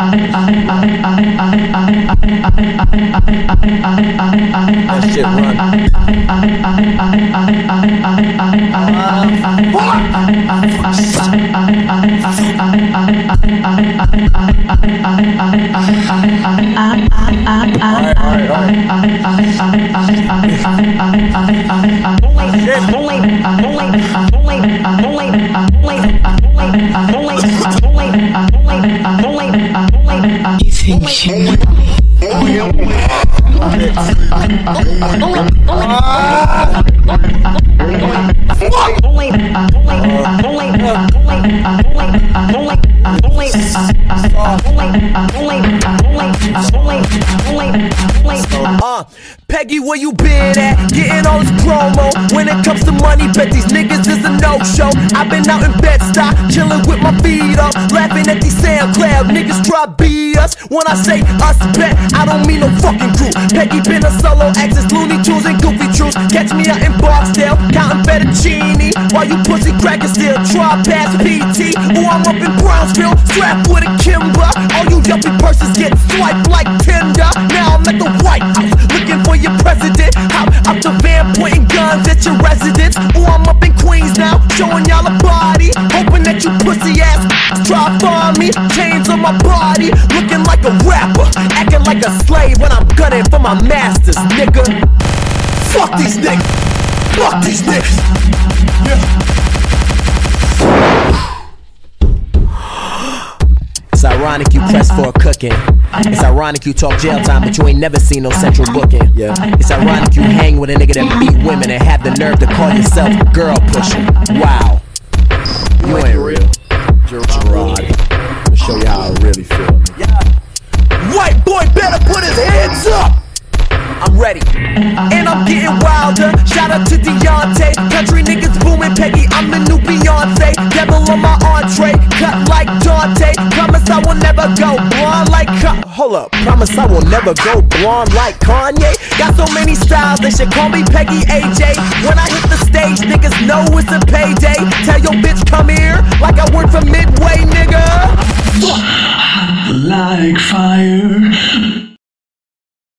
That shit run. Peggy, where you been at? Getting all this promo. When it comes to money, bet these niggas is a no-show. I've been out in Bed-Stuy, chillin' with my feet up, laughing at these SoundCloud niggas try beat us. When I say us bet, I don't mean no fucking group. Peggy been a solo access, Looney Tunes and Goofy Truths. Catch me out in Barksdale, counting fettuccine, while you pussy crackers still try past PT. Ooh, I'm up in Brownsville, strapped with a Kimber. All you yuppie purses get swiped like Tinder. Now I'm at the White House, looking for your president. Hop out the van, pointing guns at your residence. Ooh, I'm up in Queens now, showing y'all a body, hoping that you pussy ass try find me. Chains on my body, looking like a rapper, acting like a slave when I'm gunning for my masters, nigga. Fuck these niggas. Fuck these niggas. Yeah. It's ironic you press for a cooking. It's ironic you talk jail time, but you ain't never seen no central booking. Yeah. It's ironic you hang with a nigga that beat women and have the nerve to call yourself girl pushing. Wow. You ain't real. Gerard. I'll show you how I really feel. Yeah. White boy better put his hands up. I'm ready, and I'm getting wilder. Shout out to Deontay. Country niggas booming, Peggy, I'm the new Beyonce. Devil on my entree, cut like Dante. Promise I will never go blonde like hold up, promise I will never go blonde like Kanye. Got so many styles, they should call me Peggy AJ. When I hit the stage, niggas know it's a payday.